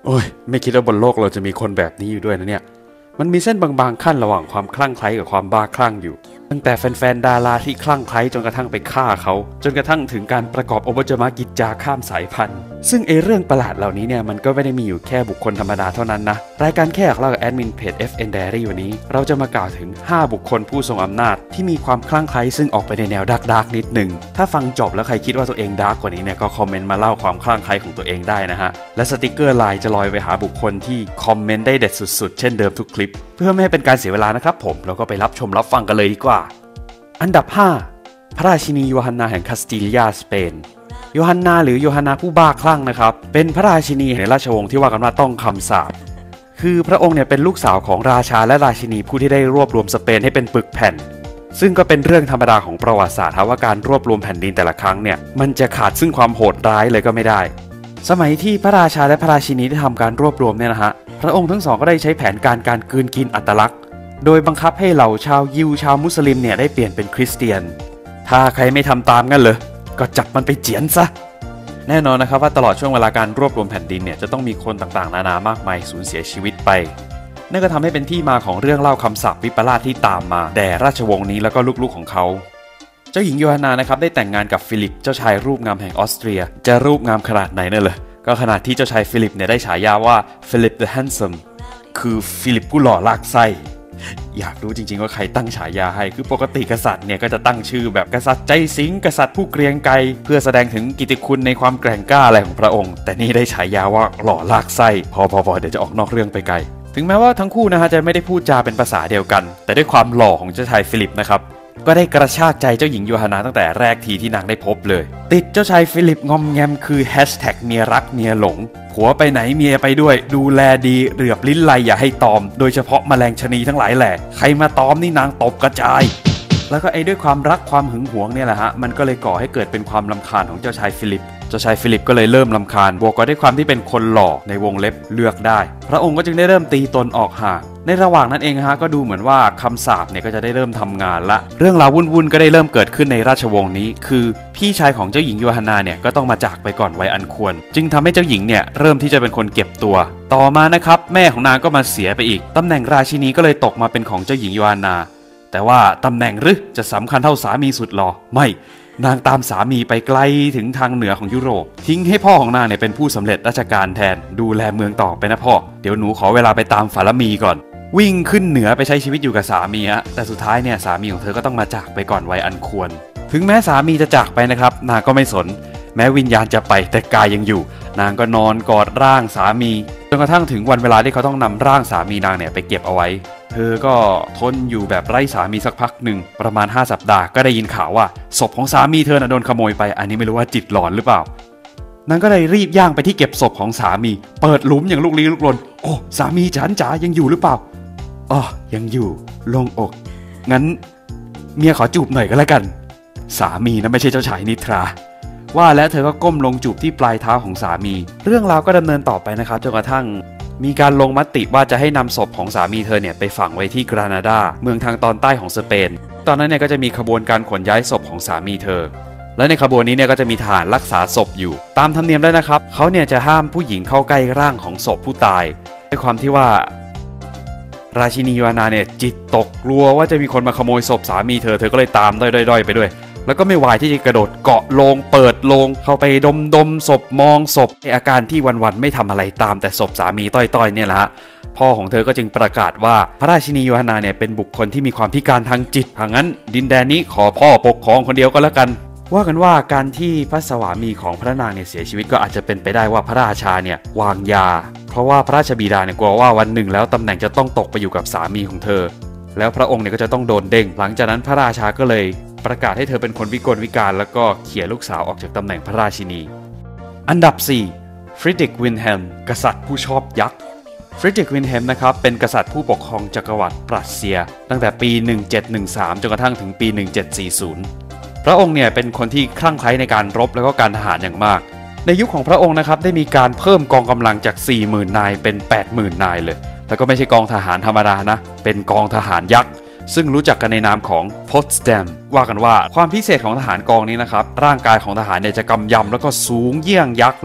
โอ้ยไม่คิดว่าบนโลกเราจะมีคนแบบนี้อยู่ด้วยนะเนี่ยมันมีเส้นบางๆขั้นระหว่างความคลั่งไคล้กับความบ้าคลั่งอยู่ตั้งแต่แฟนๆดาราที่คลั่งไคล้จนกระทั่งไปฆ่าเขาจนกระทั่งถึงการประกอบอวัจมกิจจาข้ามสายพันธุ์ซึ่งเรื่องประหลาดเหล่านี้เนี่ยมันก็ไม่ได้มีอยู่แค่บุคคลธรรมดาเท่านั้นนะรายการแค่อยากเล่ากับแอดมินเพจ FN Diary วันนี้เราจะมากล่าวถึง5บุคคลผู้ทรงอำนาจที่มีความคลั่งไคล้ซึ่งออกไปในแนวดาร์กนิดหนึ่งถ้าฟังจบแล้วใครคิดว่าตัวเองดาร์กกว่านี้เนี่ยก็คอมเมนต์มาเล่าความคลั่งไคล้ของตัวเองได้นะฮะและสติกเกอร์ไลน์จะลอยไปหาบุคคลที่คอมเมนต์ได้เด็ดสุดๆเช่นเดิมทุกคลิปเพื่อไม่ให้เป็นการเสียเวลานะครับผมเราก็ไปรับชมรับฟังกันเลยดีกว่าอันดับ5พระราชินีโยฮันนาแห่งคาสติเลียสเปนโยฮันนาหรือโยฮันนาผู้บ้าคลั่งนะครับเป็นพระราชินีแห่งราชวงศ์ที่ว่ากันว่าต้องคำสาปคือพระองค์เนี่ยเป็นลูกสาวของราชาและราชินีผู้ที่ได้รวบรวมสเปนให้เป็นปึกแผ่นซึ่งก็เป็นเรื่องธรรมดาของประวัติศาสตร์ว่าการรวบรวมแผ่นดินแต่ละครั้งเนี่ยมันจะขาดซึ่งความโหดร้ายเลยก็ไม่ได้สมัยที่พระราชาและพระราชินีได้ทำการรวบรวมเนี่ยนะฮะพระองค์ทั้งสองก็ได้ใช้แผนการกลืนกินอัตลักษณ์โดยบังคับให้เหล่าชาวยิวชาวมุสลิมเนี่ยได้เปลี่ยนเป็นคริสเตียนถ้าใครไม่ทำตามงั้นเลยก็จับมันไปเจียนซะแน่นอนนะครับว่าตลอดช่วงเวลาการรวบรวมแผ่นดินเนี่ยจะต้องมีคนต่างๆนานามากมายสูญเสียชีวิตไปนั่นก็ทำให้เป็นที่มาของเรื่องเล่าคำสาปวิปลาสที่ตามมาแด่ราชวงศ์นี้แล้วก็ลูกๆของเขาเจ้าหญิงโยฮันนานะครับได้แต่งงานกับฟิลิปเจ้าชายรูปงามแห่งออสเตรียจะรูปงามขนาดไหนนั่นเลยก็ขนาดที่เจ้าชายฟิลิปเนี่ยได้ฉายาว่าฟิลิป the handsome คือฟิลิปผู้หล่อลากไส้อยากรู้จริงๆว่าใครตั้งฉายาให้คือปกติกษัตริย์เนี่ยก็จะตั้งชื่อแบบกษัตริย์ใจสิงกษัตริย์ผู้เกรียงไกรเพื่อแสดงถึงกิตติคุณในความแกร่งกล้าอะไรของพระองค์แต่นี่ได้ฉายาว่าหล่อลากไส้พอเดี๋ยวจะออกนอกเรื่องไปไกลถึงแม้ว่าทั้งคู่นะฮะจะไม่ได้พูดจาเป็นภาษาเดียวกันแต่ด้วยความหล่อของเจ้าชายฟิลิปนะครับก็ได้กระชากใจเจ้าหญิงโยฮันนาตั้งแต่แรกทีที่นางได้พบเลยติดเจ้าชายฟิลิปงอมแงมคือแฮชแท็กเมียรักเมียหลงผัวไปไหนเมียไปด้วยดูแลดีเหลือบลิ้นไลอย่าให้ตอมโดยเฉพาะแมลงชะนีทั้งหลายแหละใครมาตอมนี่นางตบกระจายแล้วก็ด้วยความรักความหึงหวงเนี่ยแหละฮะมันก็เลยก่อให้เกิดเป็นความรำคาญของเจ้าชายฟิลิปก็เลยเริ่มรำคาญบวกกับด้วยความที่เป็นคนหล่อในวงเล็บเลือกได้พระองค์ก็จึงได้เริ่มตีตนออกห่างในระหว่างนั้นเองฮะก็ดูเหมือนว่าคำสาปเนี่ยก็จะได้เริ่มทำงานละเรื่องราววุ่นๆก็ได้เริ่มเกิดขึ้นในราชวงศ์นี้คือพี่ชายของเจ้าหญิงโยฮันนาเนี่ยก็ต้องมาจากไปก่อนวัยอันควรจึงทำให้เจ้าหญิงเนี่ยเริ่มที่จะเป็นคนเก็บตัวต่อมานะครับแม่ของนางก็มาเสียไปอีกตำแหน่งราชินีก็เลยตกมาเป็นของเจ้าหญิงโยฮันนาแต่ว่าตำแหน่งหรือจะสำคัญเท่าสามีสุดหรอไม่นางตามสามีไปไกลถึงทางเหนือของยุโรปทิ้งให้พ่อของนางเนี่ยเป็นผู้สำเร็จราชการแทนดูแลเมืองต่อไปนะพ่อเดี๋ยวหนูขอเวลาไปตามฝาลมีก่อนวิ่งขึ้นเหนือไปใช้ชีวิตอยู่กับสามีฮะแต่สุดท้ายเนี่ยสามีของเธอก็ต้องมาจากไปก่อนวัยอันควรถึงแม้สามีจะจากไปนะครับนางก็ไม่สนแม้วิญญาณจะไปแต่กายยังอยู่นางก็นอนกอดร่างสามีจนกระทั่งถึงวันเวลาที่เขาต้องนำร่างสามีนางเนี่ยไปเก็บเอาไว้เธอก็ทนอยู่แบบไร้สามีสักพักหนึ่งประมาณ5 สัปดาห์ก็ได้ยินข่าวว่าศพของสามีเธอโดนขโมยไปอันนี้ไม่รู้ว่าจิตหลอนหรือเปล่านางก็เลยรีบย่างไปที่เก็บศพของสามีเปิดหลุมอย่างลุกลี้ลุกลนโอ้สามีฉันจ๋ายังอยู่หรือเปล่าอ๋อยังอยู่โล่งอกงั้นเมียขอจูบหน่อยก็แล้วกันสามีนะไม่ใช่เจ้าชายนิทราว่าแล้วเธอก็ก้มลงจูบที่ปลายเท้าของสามีเรื่องราวก็ดำเนินต่อไปนะครับจนกระทั่งมีการลงมติว่าจะให้นำศพของสามีเธอเนี่ยไปฝังไว้ที่กรานาดาเมืองทางตอนใต้ของสเปนตอนนั้นเนี่ยก็จะมีขบวนการขนย้ายศพของสามีเธอและในขบวนนี้เนี่ยก็จะมีทหารรักษาศพอยู่ตามธรรมเนียมแล้วนะครับเขาเนี่ยจะห้ามผู้หญิงเข้าใกล้ร่างของศพผู้ตายด้วยความที่ว่าราชินีโยฮันนาเนี่ยจิตตกกลัวว่าจะมีคนมาขโมยศพสามีเธอก็เลยตามด้อยๆไปด้วยแล้วก็ไม่วายที่จะกระโดดเกาะโลงเปิดโลงเข้าไปดมศพมองศพในอาการที่วันๆไม่ทำอะไรตามแต่ศพสามีต้อยๆเนี่ยแหละฮะพ่อของเธอก็จึงประกาศว่าพระราชินีโยฮันนาเนี่ยเป็นบุคคลที่มีความพิการทางจิตเพราะงั้นดินแดนนี้ขอพ่อปกครองคนเดียวก็แล้วกันว่ากันว่าการที่พระสวามีของพระนางเนี่ยเสียชีวิตก็อาจจะเป็นไปได้ว่าพระราชาเนี่ยวางยาเพราะว่าพระราชบิดาเนี่ยกลัวว่าวันหนึ่งแล้วตำแหน่งจะต้องตกไปอยู่กับสามีของเธอแล้วพระองค์เนี่ยก็จะต้องโดนเด้งหลังจากนั้นพระราชาก็เลยประกาศให้เธอเป็นคนวิกลวิการแล้วก็เขี่ยลูกสาวออกจากตำแหน่งพระราชินีอันดับ4ฟริดริกวินแฮมกษัตริย์ผู้ชอบยักษ์ฟริดริกวินแฮมนะครับเป็นกษัตริย์ผู้ปกครองจักรวรรดิปรัสเซียตั้งแต่ปี1713จนกระทั่งถึงปี1740พระองค์เนี่ยเป็นคนที่คลั่งไคล้ในการรบแล้วก็การทหารอย่างมากในยุคของพระองค์นะครับได้มีการเพิ่มกองกำลังจาก 40,000 นายเป็น 80,000 นายเลยแล้วก็ไม่ใช่กองทหารธรรมดานะเป็นกองทหารยักษ์ซึ่งรู้จักกันในนามของโพตสแตมว่ากันว่าความพิเศษของทหารกองนี้นะครับร่างกายของทหารเนี่ยจะกำยำแล้วก็สูงเยี่ยงยักษ์เลย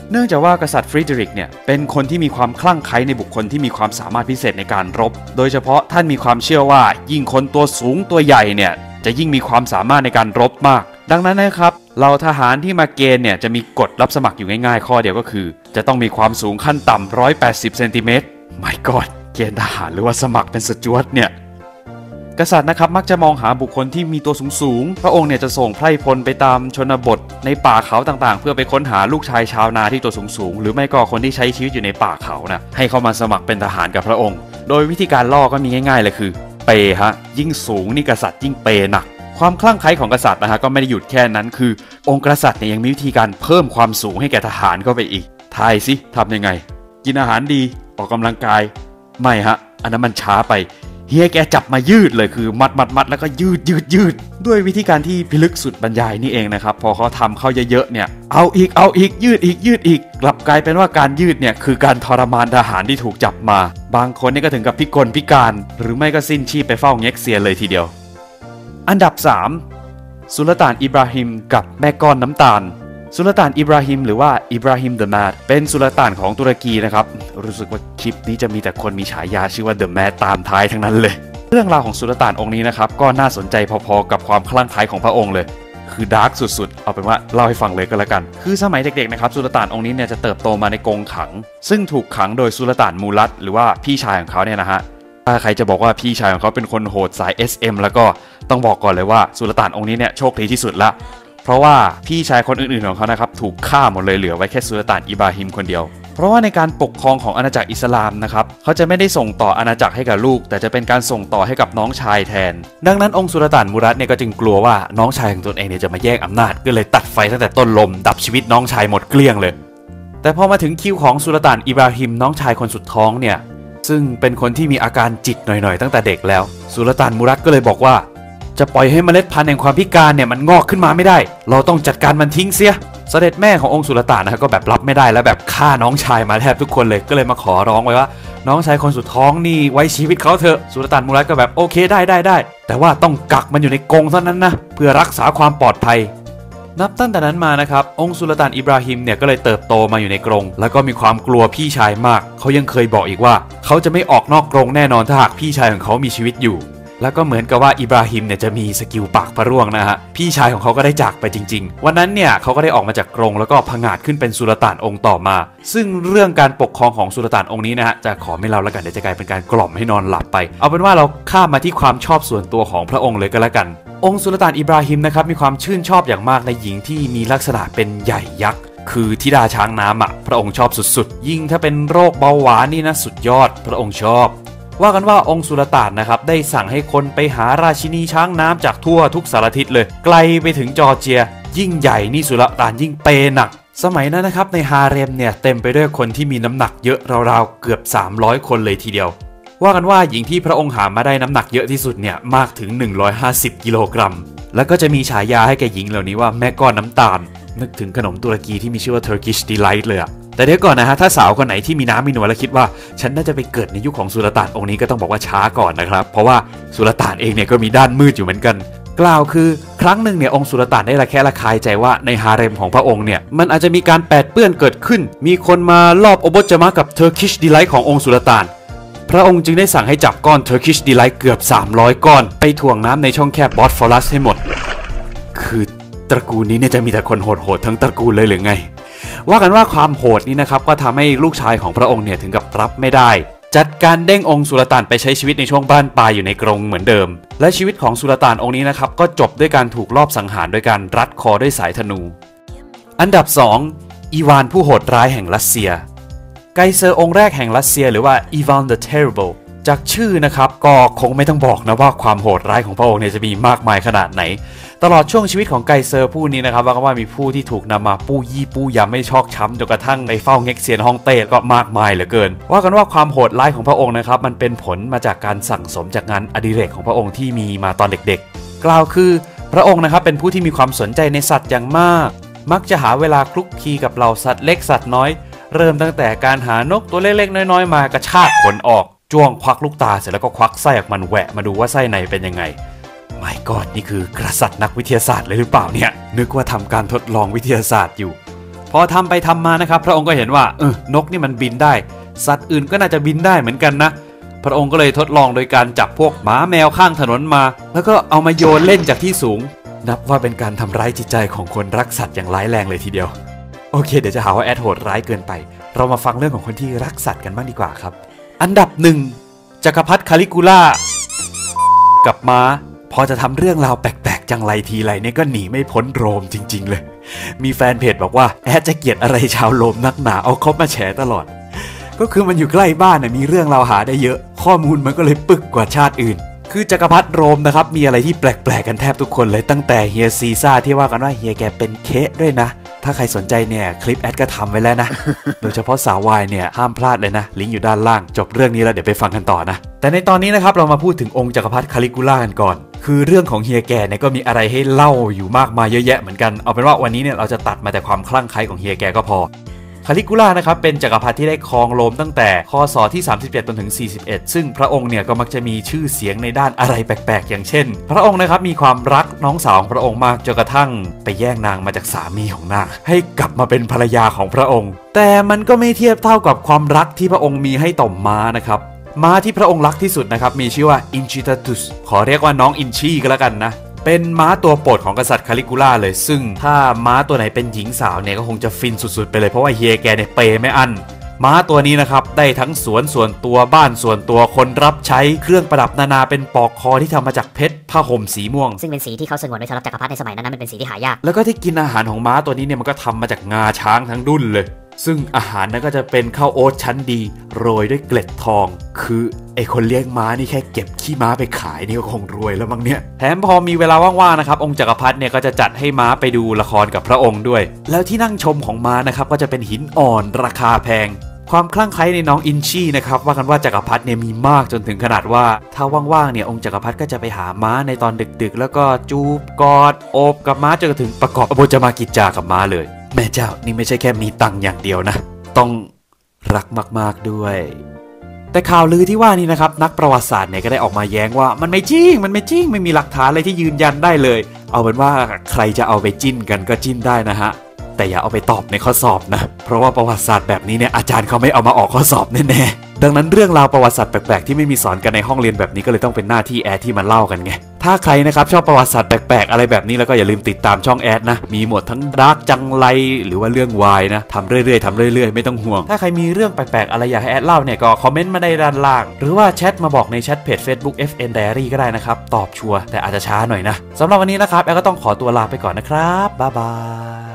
เนื่องจากว่ากษัตริย์ฟริดริกเนี่ยเป็นคนที่มีความคลั่งไคล้ในบุคคลที่มีความสามารถพิเศษในการรบโดยเฉพาะท่านมีความเชื่อว่ายิ่งคนตัวสูงตัวใหญ่เนี่ยจะยิ่งมีความสามารถในการรบมากดังนั้นนะครับเหล่าทหารที่มาเกณฑ์เนี่ยจะมีกฎรับสมัครอยู่ง่ายๆข้อเดียวก็คือจะต้องมีความสูงขั้นต่ำ180เซนติเมตรไม่กอดเกณฑ์ทหารหรือว่าสมัครเป็นสจ๊วตเนี่ยกษัตริย์นะครับมักจะมองหาบุคคลที่มีตัวสูงพระองค์เนี่ยจะส่งไพร่พลไปตามชนบทในป่าเขาต่างๆเพื่อไปค้นหาลูกชายชาวนาที่ตัวสูงหรือไม่ก็คนที่ใช้ชีวิตอยู่ในป่าเขานะให้เข้ามาสมัครเป็นทหารกับพระองค์โดยวิธีการล่อก็มีง่ายๆเลยคือเปฮะยิ่งสูงนี่กษัตริย์ยิ่งเปหนักความคลั่งไคล้ของกษัตริย์นะฮะก็ไม่ได้หยุดแค่นั้นคือองค์กษัตริย์เนี่ยยังมีวิธีการเพิ่มความสูงให้แก่ทหารเข้าไปอีกทายสิทำยังไงกินอาหารดีออกกำลังกายไม่ฮะอันนั้นมันช้าไปเฮียแกจับมายืดเลยคือมัดแล้วก็ยืดด้วยวิธีการที่พิลึกสุดบรรยายนี่เองนะครับพอเขาทำเข้าเยอะๆเนี่ยเอาอีกยืดอีกกลับกลายเป็นว่าการยืดเนี่ยคือการทรมานทหารที่ถูกจับมาบางคนนี่ก็ถึงกับพิกลพิการหรือไม่ก็สิ้นชีพไปเฝ้าเง็กเซียเลยทีเดียวอันดับ3สุลต่านอิบราฮิมกับแม่ก้อนน้ำตาลสุลต่านอิบราฮิมหรือว่าอิบราฮิมเดอะแมดเป็นสุลต่านของตุรกีนะครับรู้สึกว่าคลิปนี้จะมีแต่คนมีฉายาชื่อว่าเดอะแมดตามท้ายทั้งนั้นเลยเรื่องราวของสุลต่านองค์นี้นะครับก็น่าสนใจพอๆกับความคลั่งไคล้ของพระองค์เลยคือดาร์กสุดๆเอาเป็นว่าเล่าให้ฟังเลยก็แล้วกันคือสมัยเด็กๆนะครับสุลต่านองค์นี้เนี่ยจะเติบโตมาในกรงขังซึ่งถูกขังโดยสุลต่านมูลัดหรือว่าพี่ชายของเขาเนี่ยนะฮะถ้าใครจะบอกว่าพี่ชายของเขาเป็นคนโหดสาย SM แล้วก็ต้องบอกก่อนเลยว่าสุลต่านองค์นี้เนี่ยโชคดีที่สุดละเพราะว่าพี่ชายคนอื่นๆของเขานะครับถูกฆ่าหมดเลยเหลือไว้แค่สุลต่านอิบราฮิมคนเดียวเพราะว่าในการปกครองของอาณาจักรอิสลามนะครับเขาจะไม่ได้ส่งต่ออาณาจักรให้กับลูกแต่จะเป็นการส่งต่อให้กับน้องชายแทนดังนั้นองค์สุลต่านมูรัดเนี่ยก็จึงกลัวว่าน้องชายของตนเองเนี่ยจะมาแย่งอำนาจก็เลยตัดไฟตั้งแต่ต้นลมดับชีวิตน้องชายหมดเกลี้ยงเลยแต่พอมาถึงคิวของสุลต่านอิบราฮิมน้องชายคนสุดท้องเนี่ยซึ่งเป็นคนที่มีอาการจิตหน่อยๆตั้งแต่เด็กแล้วสุลต่านมูรัดก็เลยบอกว่าจะปล่อยให้เมล็ดพันธุ์แห่งความพิการเนี่ยมันงอกขึ้นมาไม่ได้เราต้องจัดการมันทิ้งเสียเสด็จแม่ขององค์สุลต่านนะครับก็แบบรับไม่ได้แล้วแบบฆ่าน้องชายมาแทบทุกคนเลยก็เลยมาขอร้องไว้ว่าน้องชายคนสุดท้องนี่ไว้ชีวิตเขาเถอะสุลต่านมูรัดก็แบบโอเคได้แต่ว่าต้องกักมันอยู่ในกรงเท่านั้นนะเพื่อรักษาความปลอดภัยนับตั้งแต่นั้นมานะครับองค์สุลต่านอิบราฮิมเนี่ยก็เลยเติบโตมาอยู่ในกรงแล้วก็มีความกลัวพี่ชายมากเขายังเคยบอกอีกว่าเขาจะไม่ออกนอกกรงแน่นอนถ้าหากพี่ชายของเขามีชีวิตอยู่แล้วก็เหมือนกับว่าอิบราฮิมเนี่ยจะมีสกิลปากพระร่วงนะฮะพี่ชายของเขาก็ได้จากไปจริงๆวันนั้นเนี่ยเขาก็ได้ออกมาจากกรงแล้วก็ผงาดขึ้นเป็นสุลต่านองค์ต่อมาซึ่งเรื่องการปกครองของสุลต่านองค์นี้นะฮะจะขอไม่เล่าแล้วกันเดี๋ยวจะกลายเป็นการกล่อมให้นอนหลับไปเอาเป็นว่าเราข้ามมาที่ความชอบส่วนตัวของพระองค์เลยก็แล้วกันองค์สุลต่านอิบราฮิมนะครับมีความชื่นชอบอย่างมากในหญิงที่มีลักษณะเป็นใหญ่ยักษ์คือธิดาช้างน้ำอ่ะพระองค์ชอบสุดๆยิ่งถ้าเป็นโรคเบาหวานนี่นะสุดยอดพระองค์ชอบว่ากันว่าองค์สุลต่านนะครับได้สั่งให้คนไปหาราชินีช้างน้ำจากทั่วทุกสารทิศเลยไกลไปถึงจอร์เจียยิ่งใหญ่นี่สุลต่านยิ่งเปหนักสมัยนั้นนะครับในฮาเร็มเนี่ยเต็มไปด้วยคนที่มีน้ำหนักเยอะราวๆเกือบ300คนเลยทีเดียวว่ากันว่าหญิงที่พระองค์หามาได้น้ำหนักเยอะที่สุดเนี่ยมากถึง150กิโลกรัมแล้วก็จะมีฉายาให้แก่หญิงเหล่านี้ว่าแม่ก้อนน้ำตาลนึกถึงขนมตุรกีที่มีชื่อว่า Turkish Delight เลยอะแต่เดี๋ยวก่อนนะฮะถ้าสาวคนไหนที่มีน้ำมีนวลแล้วคิดว่าฉันน่าจะไปเกิดในยุคของสุลต่านองค์นี้ก็ต้องบอกว่าช้าก่อนนะครับเพราะว่าสุลต่านเองเนี่ยก็มีด้านมืดอยู่เหมือนกันกล่าวคือครั้งหนึ่งเนี่ยองค์สุลต่านได้ระแคะระคายใจว่าในฮาเร็มของพระองค์เนี่ยมันอาจจะมีการแปดเปื้อนเกิดขึ้นมีคนมาลอบอบจมะกับ Turkish Delight ขององค์สุลต่านพระองค์จึงได้สั่งให้จับก้อน Turkish Delight เกือบ300ก้อนไปถ่วงน้ำในช่องแคบบอสฟอรัสให้หมดคือตระกูลนี้เนี่ยจะมีแต่คนโหดๆทั้งตระกูลเลยหรือไงว่ากันว่าความโหดนี้นะครับก็ทำให้ลูกชายของพระองค์เนี่ยถึงกับรับไม่ได้จัดการเด้งองค์สุลต่านไปใช้ชีวิตในช่วงบ้านปลายอยู่ในกรงเหมือนเดิมและชีวิตของสุลต่านองค์นี้นะครับก็จบด้วยการถูกลอบสังหารโดยการรัดคอด้วยสายธนูอันดับ2อีวานผู้โหดร้ายแห่งรัสเซียไกเซอร์องค์แรกแห่งรัสเซียหรือว่าอีวาน the Terrible จากชื่อนะครับก็คงไม่ต้องบอกนะว่าความโหดร้ายของพระองค์เนี่ยจะมีมากมายขนาดไหนตลอดช่วงชีวิตของไกเซอร์ผู้นี้นะครับว่ามีผู้ที่ถูกนำมาปู้ยี่ปู้ยำไม่ชอกช้ำจนกระทั่งไปเฝ้าเง็กเซียนฮ่องเต้ก็มากมายเหลือเกินว่ากันว่าความโหดร้ายของพระองค์นะครับมันเป็นผลมาจากการสั่งสมจากงานอดิเรกของพระองค์ที่มีมาตอนเด็กๆกล่าวคือพระองค์นะครับเป็นผู้ที่มีความสนใจในสัตว์อย่างมากมักจะหาเวลาคลุกคลีกับเหล่าสัตว์เล็กสัตว์น้อยเริ่มตั้งแต่การหานกตัวเล็กๆน้อยๆมากระชากขนออกจ้วงควักลูกตาเสร็จแล้วก็ควักไส้ออกมันแหวะมาดูว่าไส้ในเป็นยังไงไม่กอดนี่คือกษัตริย์นักวิทยาศาสตร์เลยหรือเปล่าเนี่ยนึกว่าทำการทดลองวิทยาศาสตร์อยู่พอทำไปทำมานะครับพระองค์ก็เห็นว่านกนี่มันบินได้สัตว์อื่นก็น่าจะบินได้เหมือนกันนะพระองค์ก็เลยทดลองโดยการจับพวกหมาแมวข้างถนนมาแล้วก็เอามาโยนเล่นจากที่สูงนับว่าเป็นการทำร้ายจิตใจของคนรักสัตว์อย่างร้ายแรงเลยทีเดียวโอเคเดี๋ยวจะหาว่าแอดโหดร้ายเกินไปเรามาฟังเรื่องของคนที่รักสัตว์กันบ้างดีกว่าครับอันดับ1จักรพรรดิคาลิกูล่ากับม้าพอจะทำเรื่องราวแปลกๆจังไรทีไรเนี่ยก็หนีไม่พ้นโรมจริงๆเลยมีแฟนเพจบอกว่าแอดจะเกลียดอะไรชาวโรมนักหนาเอาเขามาแฉตลอดก็คือมันอยู่ใกล้บ้านน่ะมีเรื่องเราหาได้เยอะข้อมูลมันก็เลยปึกกว่าชาติอื่นคือจักรพรรดิโรมนะครับมีอะไรที่แปลกๆกันแทบทุกคนเลยตั้งแต่เฮียซีซ่าที่ว่ากันว่าเฮียแกเป็นเคะด้วยนะถ้าใครสนใจเนี่ยคลิปแอดก็ทำไว้แล้วนะ โดยเฉพาะสาววายเนี่ยห้ามพลาดเลยนะลิงก์อยู่ด้านล่างจบเรื่องนี้แล้วเดี๋ยวไปฟังกันต่อนะแต่ในตอนนี้นะครับเรามาพูดถึงองค์จักรพรรดิคาลิกูล่ากันก่อนคือเรื่องของเฮียแกเนี่ยก็มีอะไรให้เล่าอยู่มากมายเยอะแยะเหมือนกันเอาเป็นว่าวันนี้เนี่ยเราจะตัดมาแต่ความคลั่งไคล้ของเฮียแกก็พอคาลิกูล่านะครับเป็นจักรพรรดิที่ได้ครองโรมตั้งแต่คศที่37จนถึง41ซึ่งพระองค์เนี่ยก็มักจะมีชื่อเสียงในด้านอะไรแปลกๆอย่างเช่นพระองค์นะครับมีความรักน้องสาวของพระองค์มากจนกระทั่งไปแย่งนางมาจากสามีของนางให้กลับมาเป็นภรรยาของพระองค์แต่มันก็ไม่เทียบเท่ากับความรักที่พระองค์มีให้ต่อม้านะครับม้าที่พระองค์รักที่สุดนะครับมีชื่อว่าอินชิตาตุสขอเรียกว่าน้องอินชีก็แล้วกันนะเป็นม้าตัวโปรดของกษัตริย์คาลิกูล่าเลยซึ่งถ้าม้าตัวไหนเป็นหญิงสาวเนี่ยก็คงจะฟินสุดๆไปเลยเพราะว่าเฮียแกเนี่ยเปย์ไม่อั้นม้าตัวนี้นะครับได้ทั้งสวนส่วนตัวบ้านส่วนตัวคนรับใช้เครื่องประดับนานาเป็นปลอกคอที่ทำมาจากเพชรผ้าห่มสีม่วงซึ่งเป็นสีที่เขาสงวนไว้สำหรับจักรพรรดิในสมัยนั้นมันเป็นสีที่หายากแล้วก็ที่กินอาหารของม้าตัวนี้เนี่ยมันก็ทำมาจากงาช้างทั้งดุ้นเลยซึ่งอาหารนั้นก็จะเป็นข้าวโอ๊ตชั้นดีโรยด้วยเกล็ดทองคือไอคนเลี้ยงม้านี่แค่เก็บขี้ม้าไปขายนี่ก็คงรวยแล้วมั้งเนี่ยแถมพอมีเวลาว่างๆนะครับองค์จักรพรรดิเนี่ยก็จะจัดให้ม้าไปดูละครกับพระองค์ด้วยแล้วที่นั่งชมของม้านะครับก็จะเป็นหินอ่อนราคาแพงความคลั่งไคล้ในน้องอินชี่นะครับว่ากันว่าจักรพรรดิเนี่ยมีมากจนถึงขนาดว่าถ้าว่างๆเนี่ยองค์จักรพรรดิก็จะไปหาม้าในตอนดึกๆแล้วก็จูบกอดโอบกับม้าจนถึงประกอบอโบจมากิจจากับม้าเลยแม่เจ้านี่ไม่ใช่แค่มีตังค์อย่างเดียวนะต้องรักมากๆด้วยแต่ข่าวลือที่ว่านี่นะครับนักประวัติศาสตร์เนี่ยก็ได้ออกมาแย้งว่ามันไม่จริงไม่มีหลักฐานอะไรที่ยืนยันได้เลยเอาเป็นว่าใครจะเอาไปจิ้นกันก็จิ้นได้นะฮะแต่อย่าเอาไปตอบในข้อสอบนะเพราะว่าประวัติศาสตร์แบบนี้เนี่ยอาจารย์เขาไม่เอามาออกข้อสอบแน่ๆดังนั้นเรื่องราวประวัติศาสตร์แปลกๆที่ไม่มีสอนกันในห้องเรียนแบบนี้ก็เลยต้องเป็นหน้าที่แอดที่มาเล่ากันไงถ้าใครนะครับชอบประวัติศาสตร์แปลกๆอะไรแบบนี้แล้วก็อย่าลืมติดตามช่องแอดนะมีหมดทั้งดาร์กจังไรหรือว่าเรื่องวายนะทำเรื่อยๆไม่ต้องห่วงถ้าใครมีเรื่องแปลกๆอะไรอยากให้แอดเล่าเนี่ยก็คอมเมนต์มาในด้านล่างหรือว่าแชทมาบอกในแชทเพจ Facebook FN Diary ก็ได้นะครับตอบชัวร์แต่อาจจะช้าหน่อยนะสำหรับวันนี้นะครับแอดก็ต้องขอตัวลาไปก่อนนะครับบ๊ายบาย